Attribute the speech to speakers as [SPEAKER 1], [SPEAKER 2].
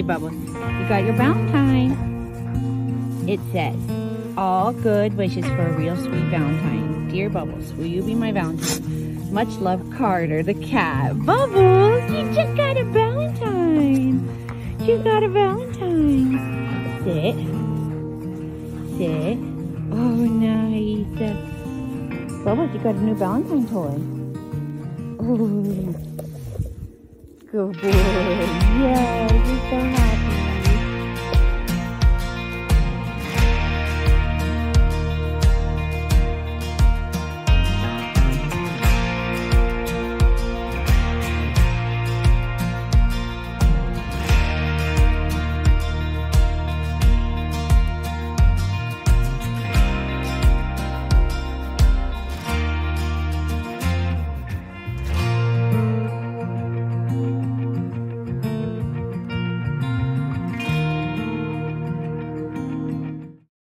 [SPEAKER 1] Okay, Bubbles, you got your Valentine. It says, all good wishes for a real sweet Valentine. Dear Bubbles, will you be my Valentine? Much love, Carter the cat. Bubbles, you just got a Valentine. You got a Valentine. Sit. Sit. Oh, nice. Bubbles, you got a new Valentine toy. Oh, good boy. Yes, you're so happy.